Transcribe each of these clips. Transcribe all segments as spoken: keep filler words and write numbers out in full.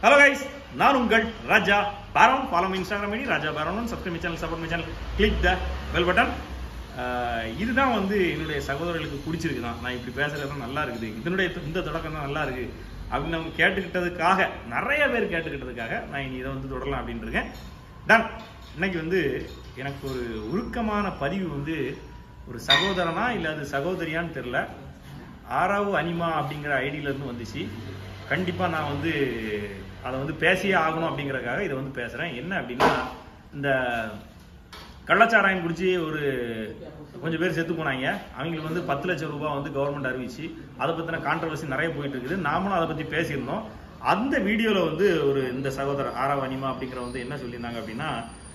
Hello guys, நான் உங்கள் Raja Baron. Follow me Instagram ID Raja Baron. Subscribe my channel, support my channel, click the bell button. இதுதான் வந்து என்னுடைய சகோதரர்களுக்கு பிடிச்சிருக்கு தான். நான் இப்படி பேசுறது நல்லா இருக்குது, இதனுடைய இந்த தொடக்கம் தான் நல்லா இருக்கு அப்படின்னு அவங்க கேட்டுக்கிட்டதுக்காக, நிறைய பேர் கேட்டுக்கிட்டதுக்காக நான் இனி இதை வந்து தொடரலாம் அப்படின்னு இருக்கேன். டன். இன்னைக்கு வந்து எனக்கு ஒரு உருக்கமான பதிவு வந்து ஒரு சகோதரனா இல்லை அது சகோதரியான்னு தெரில, ஆறாவு அனிமா அப்படிங்கிற ஐடியிலேருந்து வந்துச்சு. கண்டிப்பாக நான் வந்து அதை வந்து பேசியே ஆகணும் அப்படிங்கிறதுக்காக இதை வந்து பேசுகிறேன். என்ன அப்படின்னா, இந்த கள்ளச்சாராயம் குடிச்சு ஒரு கொஞ்சம் பேர் செத்து போனாங்க. அவங்களுக்கு வந்து பத்து லட்சம் ரூபாய் வந்து கவர்மெண்ட் அறிவிச்சு அதை பற்றின கான்ட்ரவர்சி நிறைய போயிட்டு இருக்குது. நாமளும் அதை பற்றி பேசியிருந்தோம். அந்த வீடியோவில் வந்து ஒரு இந்த சகோதரர் ஆறாவு அனிமா அப்படிங்கிற வந்து என்ன சொல்லியிருந்தாங்க அப்படின்னா,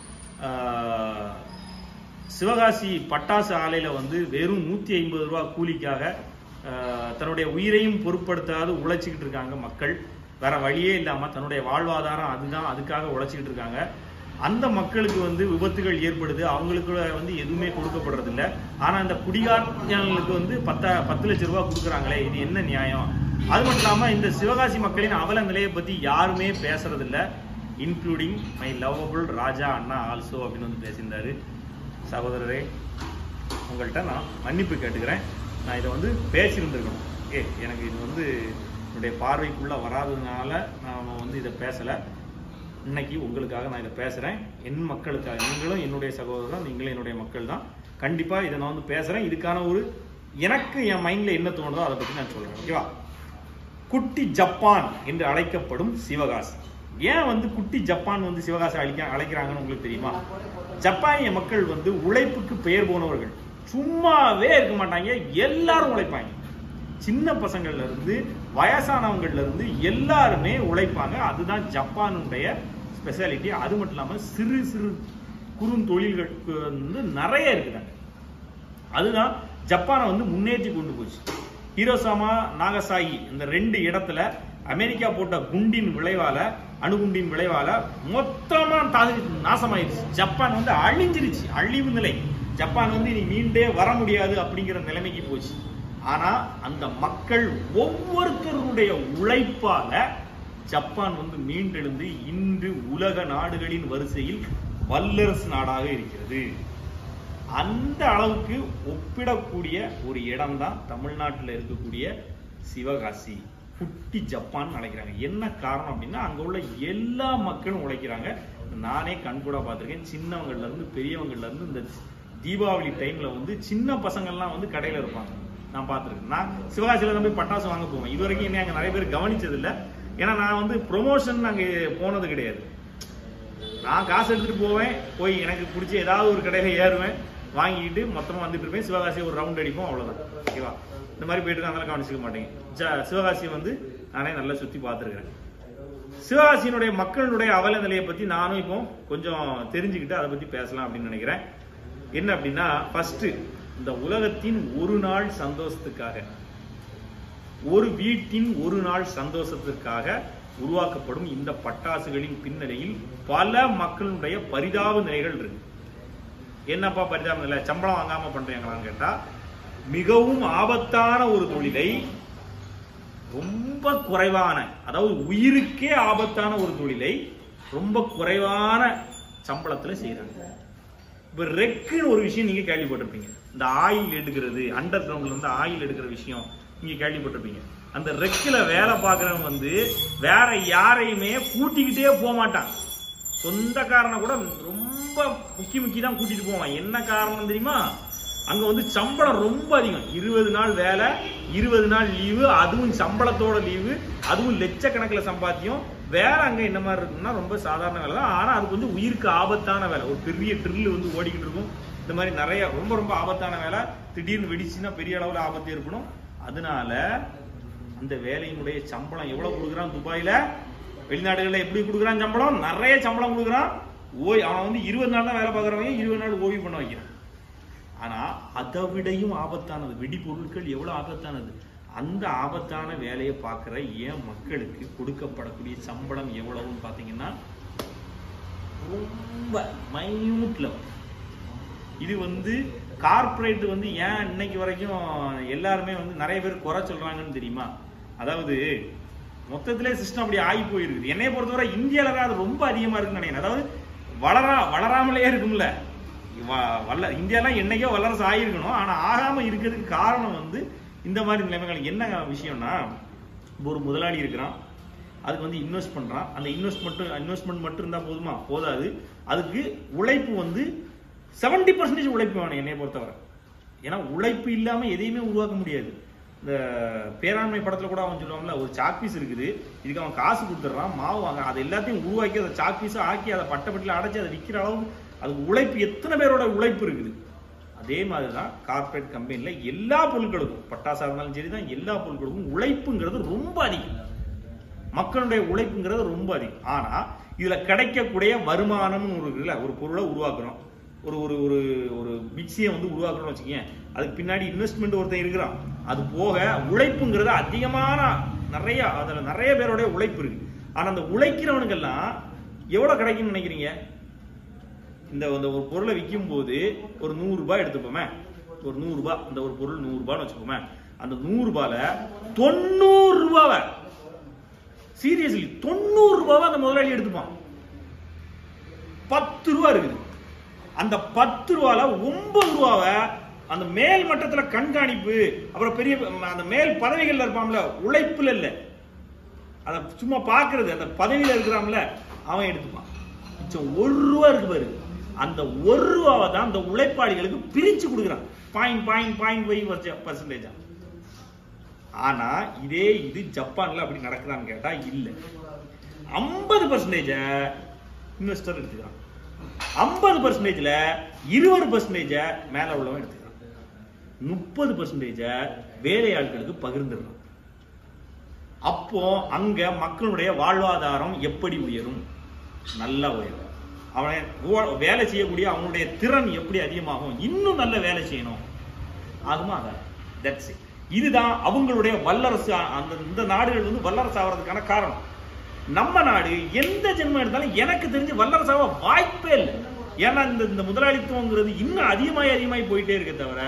சிவகாசி பட்டாசு ஆலையில் வந்து வெறும் நூற்றி ஐம்பது ரூபா கூலிக்காக தன்னுடைய உயிரையும் பொருட்படுத்தாது உழைச்சிக்கிட்டு இருக்காங்க மக்கள். வேற வழியே இல்லாமல் தன்னுடைய வாழ்வாதாரம் அதுதான், அதுக்காக உழைச்சிக்கிட்டு இருக்காங்க. அந்த மக்களுக்கு வந்து விபத்துகள் ஏற்படுது, அவங்களுக்கு வந்து எதுவுமே கொடுக்கப்படுறதில்லை. ஆனால் இந்த குடிகாரர்களுக்கு வந்து பத்தா பத்து லட்சம் ரூபா கொடுக்குறாங்களே, இது என்ன நியாயம்? அது மட்டும் இல்லாமல் இந்த சிவகாசி மக்களின் அவல நிலையை பற்றி யாருமே பேசுறதில்லை, including my lovable Raja anna also அப்படின்னு வந்து பேசியிருந்தாரு. சகோதரரே, உங்கள்கிட்ட நான் மன்னிப்பு கேட்டுக்கிறேன். நான் இதை வந்து பேசியிருந்துருக்கணும். ஏ எனக்கு இது வந்து என்னுடைய பார்வைக்குள்ளே வராததுனால நான் வந்து இதை பேசலை. இன்னைக்கு உங்களுக்காக நான் இதை பேசுகிறேன், என் மக்களுக்காக. நீங்களும் என்னுடைய சகோதரர், நீங்களும் என்னுடைய மக்கள் தான். கண்டிப்பாக இதை நான் வந்து பேசுகிறேன். இதுக்கான ஒரு எனக்கு என் மைண்டில் என்ன தோணுதோ அதை பற்றி நான் சொல்கிறேன், ஓகேவா? குட்டி ஜப்பான் என்று அழைக்கப்படும் சிவகாசி. ஏன் வந்து குட்டி ஜப்பான் வந்து சிவகாசி அழைக்க அழைக்கிறாங்கன்னு உங்களுக்கு தெரியுமா? ஜப்பானிய மக்கள் வந்து உழைப்புக்கு பெயர் போனவர்கள். சும்மாவே இருக்க மாட்டாங்க, எல்லாரும் உழைப்பாங்க. சின்ன பசங்கள்ல இருந்து வயசானவங்கள்ல இருந்து எல்லாருமே உழைப்பாங்க. அதுதான் ஜப்பானுடைய ஸ்பெஷாலிட்டி. அது மட்டும் இல்லாம சிறு சிறு குறுந்தொழில்களுக்கு வந்து நிறைய இருக்குதாங்க. அதுதான் ஜப்பானை வந்து முன்னேற்றி கொண்டு போச்சு. ஹிரோஷிமா நாகசாகி இந்த ரெண்டு இடத்துல அமெரிக்கா போட்ட குண்டின் விளைவால, அணுகுண்டின் விளைவால மொத்தமா நாசமாயிருச்சு. ஜப்பான் வந்து அழிஞ்சிருச்சு, அழிவு நிலை. ஜப்பான் வந்து இனி மீண்டே வர முடியாது அப்படிங்கிற நிலைமைக்கு போச்சு. ஆனா அந்த மக்கள் ஒவ்வொருத்தருடைய உழைப்பால ஜப்பான் வந்து மீண்டெழுந்து இன்று உலக நாடுகளின் வரிசையில் வல்லரசு நாடாக இருக்கிறது. அந்த அளவுக்கு ஒப்பிடக்கூடிய ஒரு இடம் தான் தமிழ்நாட்டில் இருக்கக்கூடிய சிவகாசி. குட்டி ஜப்பான் அழைக்கிறாங்க. என்ன காரணம் அப்படின்னா, அங்க உள்ள எல்லா மக்களும் உழைக்கிறாங்க. நானே கண்கூட பார்த்துருக்கேன். சின்னவங்கள்ல இருந்து பெரியவங்கள்ல இருந்து இந்த தீபாவளி டைம்ல வந்து சின்ன பசங்கள்லாம் வந்து கடையில இருப்பாங்க. நான் பார்த்துருக்கேன். நான் சிவகாசியில தான் போய் பட்டாசு வாங்க போவேன். இது வரைக்கும் என்ன அங்கே நிறைய பேர் கவனிச்சது இல்லை. ஏன்னா நான் வந்து ப்ரொமோஷன் அங்கே போனது கிடையாது. நான் காசு எடுத்துட்டு போவேன், போய் எனக்கு பிடிச்ச ஏதாவது ஒரு கடையில ஏறுவேன், வாங்கிட்டு மொத்தமாக வந்துட்டு இருப்பேன். சிவகாசியை ஒரு ரவுண்ட் அடிப்போம், அவ்வளோதான், ஓகேவா? இந்த மாதிரி போயிட்டு அதெல்லாம் கவனிச்சிக்க மாட்டேங்க. சிவகாசியை வந்து நானே நல்லா சுற்றி பார்த்துருக்கிறேன். சிவகாசியினுடைய மக்களுடைய அவல நிலையை பற்றி நானும் இப்போ கொஞ்சம் தெரிஞ்சுக்கிட்டு அதை பற்றி பேசலாம் அப்படின்னு நினைக்கிறேன். என்ன அப்படின்னா, ஃபர்ஸ்ட் இந்த உலகத்தின் ஒரு நாள் சந்தோஷத்துக்காக, ஒரு வீட்டின் ஒரு நாள் சந்தோஷத்திற்காக உருவாக்கப்படும் இந்த பட்டாசுகளின் பின்னணியில் பல மக்களுடைய பரிதாப நிலைகள் இருக்கு. என்னப்பா பரிதாப நிலை? சம்பளம் வாங்காம பண்றீங்களான்னு கேட்டா, மிகவும் ஆபத்தான ஒரு தொழிலை ரொம்ப குறைவான, அதாவது உயிருக்கே ஆபத்தான ஒரு தொழிலை ரொம்ப குறைவான சம்பளத்துல செய்யறாங்க. இப்ப ரெக்குன்னு ஒரு விஷயம் நீங்க கேள்விப்பட்டிருப்பீங்க. இந்த ஆயில் எடுக்கிறது, அண்டர் கிரவுண்ட்ல இருந்து ஆயில் எடுக்கிற விஷயம் நீங்க கேள்விப்பட்டிருப்பீங்க. அந்த ரெக்கில வேலை பார்க்கறவங்க வந்து வேற யாரையுமே கூட்டிக்கிட்டே போக மாட்டான். சொந்தக்காரனை கூட ரொம்ப முக்கி முக்கி தான் கூட்டிட்டு போவான். என்ன காரணம் தெரியுமா? அங்க வந்து சம்பளம் ரொம்ப அதிகம். இருபது நாள் வேலை, இருபது நாள் லீவு, அதுவும் சம்பளத்தோட லீவு, அதுவும் லட்சக்கணக்கில் சம்பாத்தியம். வேற அங்க என்ன மாதிரி இருக்குன்னா ரொம்ப சாதாரண வேலை தான். ஆனா அதுக்கு வந்து உயிருக்கு ஆபத்தான வேலை. ஒரு பெரிய ட்ரில் வந்து ஓடிக்கிட்டு இருக்கும். இந்த மாதிரி நிறைய ரொம்ப ரொம்ப ஆபத்தான வேலை. திடீர்னு வெடிச்சுன்னா பெரிய அளவில் ஆபத்து ஏற்படும். அதனால அந்த வேலையினுடைய சம்பளம் எவ்வளவு கொடுக்குறான் துபாயில, வெளிநாடுகளில் எப்படி கொடுக்குறான் சம்பளம்? நிறைய சம்பளம் கொடுக்குறான். ஓய் அவன் வந்து இருபது நாள் தான் வேலை பார்க்குறவங்க இருபது நாள் ஓய்வு பண்ண வைக்கிறான். ஆனா அதை விடையும் ஆபத்தானது வெடிபொருட்கள் எவ்வளவு ஆபத்தானது. அந்த ஆபத்தான வேலையை பார்க்குற ஏன் மக்களுக்கு கொடுக்கப்படக்கூடிய சம்பளம் எவ்வளவுன்னு பார்த்தீங்கன்னா ரொம்ப மைன்யூட் லெவல். இது வந்து கார்பரேட் வந்து ஏன் இன்னைக்கு வரைக்கும் எல்லாருமே வந்து நிறைய பேர் குறை சொல்றாங்கன்னு தெரியுமா? அதாவது மொத்தத்திலே சிஸ்டம் அப்படி ஆகி போயிருக்குது. என்னைய பொறுத்தவரை இந்தியாவில தான் அது ரொம்ப அதிகமா இருக்குன்னு நினைக்கிறேன். அதாவது வளரா வளராமலே இருக்கும்ல, வல்ல இந்தியாலாம் என்னைக்கோ வல்லரசு ஆகிருக்கணும், ஆனா ஆகாம இருக்கிறதுக்கு காரணம் வந்து இந்த மாதிரி நிலைமைகள். என்ன விஷயம்னா, ஒரு முதலாளி இருக்கிறான், அதுக்கு வந்து இன்வெஸ்ட் பண்றான். அந்த இன்வெஸ்ட்மெண்ட் இன்வெஸ்ட்மெண்ட் மட்டும் இருந்தா போதுமா? போதாது. அதுக்கு உழைப்பு வந்து செவன்டி பர்சன்டேஜ் உழைப்பு வேணும் என்னைய பொறுத்தவரை. ஏன்னா உழைப்பு இல்லாம எதையுமே உருவாக்க முடியாது. இந்த பேராண்மை படத்துல கூட அவன் சொல்லுவாங்கல்ல, ஒரு சாக்பீஸ் இருக்குது, இதுக்கு அவன் காசு கொடுத்துட்றான், மாவு வாங்க, அதை எல்லாத்தையும் உருவாக்கி அதை சாக்பீஸா ஆக்கி அதை பட்டப்பட்டில அடைச்சி அதை விற்கிற அளவுக்கு அதுக்கு உழைப்பு எத்தனை பேரோட உழைப்பு இருக்குது. அதே மாதிரிதான் கார்பரேட் கம்பெனில எல்லா பொருட்களுக்கும், பட்டாசா இருந்தாலும் சரிதான், எல்லா பொருட்களுக்கும் உழைப்புங்கிறது ரொம்ப அதிகம். மக்களுடைய உழைப்புங்கிறது ரொம்ப அதிகம். ஆனா இதுல கிடைக்கக்கூடிய வருமானம்னு ஒரு இருக்குல்ல, ஒரு பொருளை உருவாக்குறோம், ஒரு ஒரு ஒரு ஒரு மிக்சியை வந்து உருவாக்குறோம்னு வச்சுக்கேன், அதுக்கு பின்னாடி இன்வெஸ்ட்மெண்ட் ஒருத்தன் இருக்கிறான், அது போக உழைப்புங்கிறது அதிகமான நிறைய, அதுல நிறைய பேருடைய உழைப்பு இருக்கு. ஆனா அந்த உழைக்கிறவனுக்கெல்லாம் எவ்வளவு கிடைக்கும்னு நினைக்கிறீங்க? இந்த ஒரு பொருளை விற்கும் போது ஒரு நூறு ரூபாய் எடுத்துப்போமே, ஒரு நூறு ரூபாய், இந்த ஒரு பொருள் நூறு ரூபான்னு வச்சுக்கோமே, அந்த நூறு ரூபாயில தொண்ணூறு ரூபாவை, சீரியஸ்லி தொண்ணூறு ரூபாவை அந்த முதலாளி எடுத்துப்பான். பத்து ரூபா இருக்குது, அந்த பத்து ரூபால ஒன்பது ரூபாவை அந்த மேல் மட்டத்துல கண்காணிப்பு, அப்புறம் பெரிய அந்த மேல் பதவிகள்ல இருப்பான்ல, உழைப்புல இல்ல, அத சும்மா பாக்குறது, அந்த பதவியில இருக்கிறான்ல அவன் எடுத்துப்பான். ஒரு ரூபா இருக்கு பாரு, அந்த ஒரு ரூபாவை தான் அந்த உழைப்பாளிகளுக்கு பிரிச்சு கொடுக்குறான், point point point five percentage. ஆனா இதே இது ஜப்பான்ல அப்படி நடக்குதான்னு கேட்டா இல்ல. ஐம்பது பர்சன்டேஜ் இன்வெஸ்டர் எடுத்துக்கிறான், ஐம்பது பர்சன்டேஜ்ல இருபது பர்சன்டேஜ் மேல உள்ளவன் எடுத்துக்கிறான், முப்பது பர்சன்டேஜ் வேலையாட்களுக்கு பகிர்ந்துடுறான். அப்போ அங்க மக்களுடைய வாழ்வாதாரம் எப்படி உயரும்? நல்லா உயரும். அவனை வேலை செய்யக்கூடிய அவனுடைய திறன் எப்படி அதிகமாகும்? இன்னும் நல்ல வேலை செய்யணும் ஆகுமா? That's it. இதுதான் அவங்களுடைய வல்லரசு. அந்த இந்த நாடுகள் வந்து வல்லரசு ஆகிறதுக்கான காரணம். நம்ம நாடு எந்த ஜென்மம் எடுத்தாலும் எனக்கு தெரிஞ்சு வல்லரசாக வாய்ப்பே இல்லை. ஏன்னா இந்த இந்த முதலாளித்துவங்கிறது இன்னும் அதிகமாகி அதிகமாகி போயிட்டே இருக்க தவிர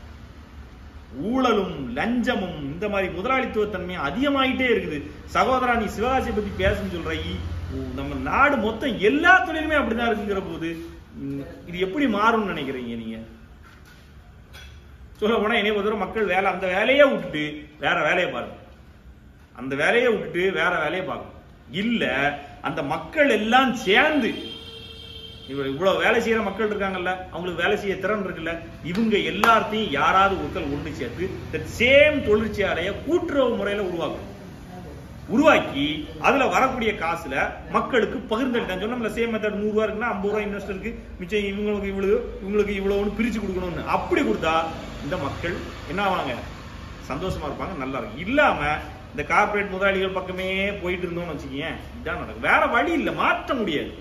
ஊழலும் லஞ்சமும் இந்த மாதிரி முதலாளித்துவ தன்மையும் அதிகமாயிட்டே இருக்குது. சகோதரா, நீ சிவகாசியை பத்தி பேசுன்னு சொல்ற, நம்ம நாடு மொத்தம் எல்லா தொழிலுமே அப்படிதான் இருக்குங்கிற போது இது எப்படி மாறும்னு நினைக்கிறீங்க நீங்க? சொல்ல போனா என்னைய பொறுத்தவரை மக்கள் வேலை, அந்த வேலையை விட்டுட்டு வேற வேலையை பாருங்க, அந்த வேலையை விட்டுட்டு வேற வேலையை பார்க்கணும். இல்ல அந்த மக்கள் எல்லாம் சேர்ந்து, இவ்வளவு வேலை செய்யற மக்கள் இருக்காங்கல்ல, அவங்களுக்கு வேலை செய்ய திறன் இருக்குல்ல, இவங்க எல்லாத்தையும் யாராவது ஒருத்தர் ஒன்று சேர்த்து சேம் தொழிற்சாலைய கூட்டுறவு முறையில உருவாக்கும், உருவாக்கி அதுல வரக்கூடிய காசுல மக்களுக்கு பகிர்ந்தளித்தான் சொன்னோம்ல. சேம் மெத்தட் நூறு ரூபா இருக்குன்னா ஐம்பது ரூபாய் இன்வெஸ்டருக்கு மிச்சம், இவங்களுக்கு இவ்வளவு இவங்களுக்கு இவ்வளவுன்னு பிரிச்சு கொடுக்கணும்னு. அப்படி கொடுத்தா இந்த மக்கள் என்ன ஆவாங்க? சந்தோஷமா இருப்பாங்க, நல்லா இருக்கும். இல்லாம இந்த கார்பரேட் முதலாளிகள் பக்கமே போயிட்டு இருந்தோம்னு வச்சுக்கீங்க, இதான் நடக்கும். வேற வழி இல்லை, மாற்ற முடியாது.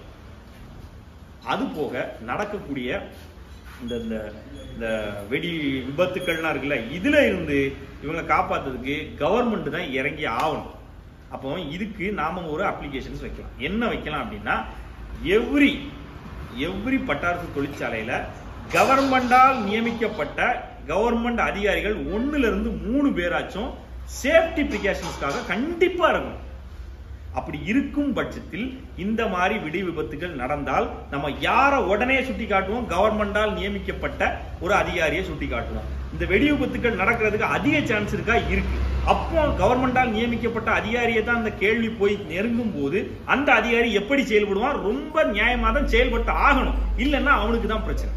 அது போக நடக்கக்கூடிய இந்த இந்த வெடி விபத்துக்கள்லாம் இருக்குல்ல, இதுல இருந்து இவங்களை காப்பாத்துறதுக்கு கவர்மெண்ட் தான் இறங்கி ஆகணும். அப்போ இதுக்கு நாம ஒரு அப்ளிகேஷன்ஸ் வைக்கலாம். என்ன வைக்கலாம் அப்படின்னா, எவ்ரி எவ்ரி பட்டாசு தொழிற்சாலையில கவர்மெண்டால் நியமிக்கப்பட்ட கவர்மெண்ட் அதிகாரிகள் ஒன்னுல இருந்து மூணு பேராச்சும் சேஃப்டி பிரிகாஷன்ஸ்க்காக கண்டிப்பா இருக்கும். அப்படி இருக்கும் பட்சத்தில் இந்த மாதிரி வெடி விபத்துகள் நடந்தால் நம்ம யாரை உடனே சுட்டி காட்டுவோம்? கவர்மெண்டால் நியமிக்கப்பட்ட ஒரு அதிகாரியை சுட்டி காட்டுவோம். இந்த வெடி விபத்துகள் நடக்கிறதுக்கு அதிக சான்ஸ் இருக்கா? இருக்கு. அப்போ கவர்மெண்டால் நியமிக்கப்பட்ட அதிகாரியை தான் அந்த கேள்வி போய் நெருங்கும் போது அந்த அதிகாரி எப்படி செயல்படுவான்? ரொம்ப நியாயமா தான் செயல்பட்டு ஆகணும், இல்லைன்னா அவனுக்கு தான் பிரச்சனை.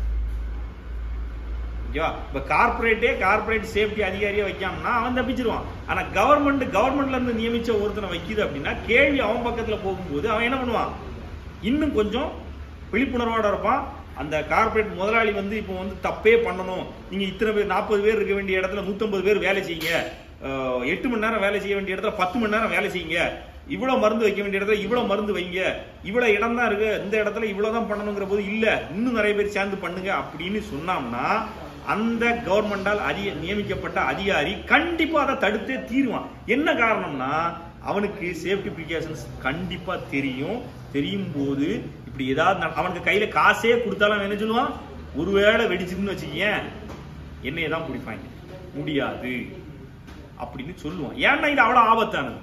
இப்ப கார்பரேட்டே கார்பரேட் சேஃப்டி அதிகாரியை வைக்காமனா அவன் தப்பிச்சிருவான். ஆனா கவர்மெண்ட் கவர்மெண்ட்ல இருந்து நியமிச்ச ஒருத்தனை வைக்குது அப்படின்னா கேள்வி அவன் பக்கத்துல போகும்போது அவன் என்ன பண்ணுவான்? இன்னும் கொஞ்சம் விழிப்புணர்வோட இருப்பான். அந்த கார்பரேட் முதலாளி வந்து இப்போ வந்து தப்பே பண்ணணும், நீங்க இத்தனை பேர் நாற்பது பேர் இருக்க வேண்டிய இடத்துல நூத்தம்பது பேர் வேலை செய்யுங்க, எட்டு மணி நேரம் வேலை செய்ய வேண்டிய இடத்துல பத்து மணி நேரம் வேலை செய்யுங்க, இவ்வளவு மருந்து வைக்க வேண்டிய இடத்துல இவ்வளவு மருந்து வைங்க, இவ்வளவு இடம் தான் இருக்கு, இந்த இடத்துல இவ்வளவுதான் பண்ணணுங்கிற போது இல்ல இன்னும் நிறைய பேர் சேர்ந்து பண்ணுங்க அப்படின்னு சொன்னோம்னா அந்த கவர்மெண்டால் அதிக நியமிக்கப்பட்ட அதிகாரி கண்டிப்பா அதை தடுத்தே தீருவான். என்ன காரணம்னா அவனுக்கு சேஃப்டி பிரிகாஷன்ஸ் கண்டிப்பா தெரியும். தெரியும் போது இப்படி ஏதாவது அவனுக்கு கையில காசே கொடுத்தாலும் என்ன சொல்லுவான்? ஒருவேளை வெடிச்சுன்னு வச்சுக்க என்னைய தான் பிடிப்பாங்க, முடியாது அப்படின்னு சொல்லுவான். ஏன்னா இது அவ்வளவு ஆபத்தானது.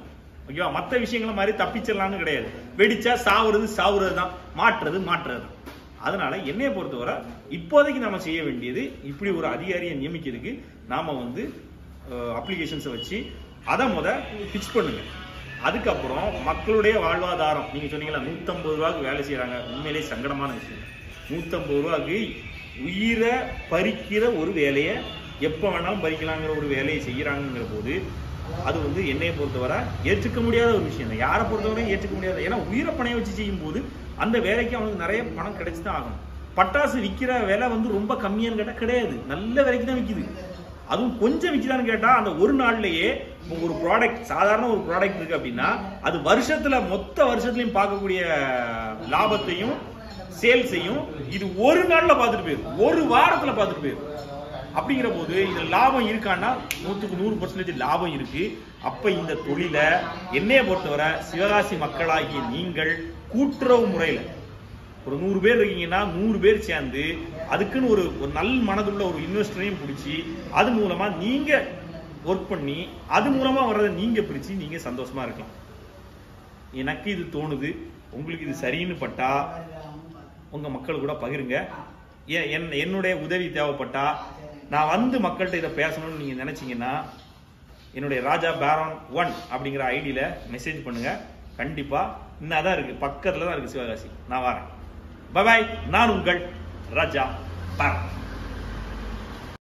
ஓகேவா? மற்ற விஷயங்கள மாதிரி தப்பிச்சிடலாம்னு கிடையாது. வெடிச்சா சாவுறது சாவுறது தான், மாற்றுறது மாற்றுறது தான். அதனால என்னைய பொறுத்தவரை இப்போதைக்கு நாம செய்ய வேண்டியது, இப்படி ஒரு அதிகாரியை நியமிக்கிறதுக்கு நாம வந்து அப்ளிகேஷன்ஸை வச்சு அதை முத பிச் பண்ணுங்க. அதுக்கப்புறம் மக்களுடைய வாழ்வாதாரம், நீங்க சொன்னீங்களா நூத்தம்பது ரூபாய்க்கு வேலை செய்யறாங்க, உண்மையிலேயே சங்கடமான விஷயம். நூத்தம்பது ரூபாய்க்கு உயிரை பறிக்கிற ஒரு வேலையை எப்ப வேணாலும் பறிக்கலாங்கிற ஒரு வேலையை செய்யறாங்கிற போது அது வந்து என்னைய பொறுத்தவரை ஏற்றுக்க முடியாத ஒரு விஷயம். யாரை பொறுத்தவரையும் ஏற்றுக்க முடியாது. ஏன்னா உயிரை பணைய வச்சு செய்யும் போது அந்த வேலைக்கு அவனுக்கு நிறைய பணம் கிடைச்சுதான் ஆகணும். பட்டாசு விற்கிற விலை வந்து ரொம்ப கம்மியான்னு கேட்டா கிடையாது, நல்ல விலைக்கு தான் விற்கிது. அதுவும் கொஞ்சம் விற்கிதான்னு கேட்டா அந்த ஒரு நாள்லயே ஒரு ப்ராடக்ட், சாதாரண ஒரு ப்ராடக்ட் இருக்கு அப்படின்னா அது வருஷத்துல மொத்த வருஷத்துலயும் பார்க்கக்கூடிய லாபத்தையும் சேல்ஸையும் இது ஒரு நாள்ல பார்த்துட்டு போயிடும், ஒரு வாரத்துல பார்த்துட்டு போயிடும். அப்படிங்கிற போது இதுல லாபம் இருக்கான்னா நூற்றுக்கு நூறு பர்சன்டேஜ் லாபம் இருக்கு. அப்ப இந்த தொழிலை என்னைய பொறுத்தவரை சிவகாசி மக்களாகிய நீங்கள் கூட்டுறவு முறையில ஒரு நூறு பேர் இருக்கீங்கன்னா நூறு பேர் சேர்ந்து அதுக்குன்னு ஒரு ஒரு நல்ல மனதுள்ள ஒரு இன்வெஸ்டரையும் பிடிச்சி அது மூலமா நீங்க ஒர்க் பண்ணி அது மூலமா வர்றதை நீங்க பிரிச்சு நீங்க சந்தோஷமா இருக்கலாம். எனக்கு இது தோணுது. உங்களுக்கு இது சரின்னு பட்டா உங்க மக்கள் கூட பகிருங்க. என்னுடைய உதவி தேவைப்பட்டா நான் வந்து மக்கள்கிட்ட இதை பேசணும்னு நீங்க நினைச்சீங்கன்னா என்னுடைய ராஜா பேரான் ஒன் அப்படிங்கிற ஐடியில மெசேஜ் பண்ணுங்க. கண்டிப்பா இன்னும் தான் இருக்கு, பக்கத்துல தான் இருக்கு சிவகாசி. நான் வரேன். பாய். நான் உங்கள் ராஜா பேரான்.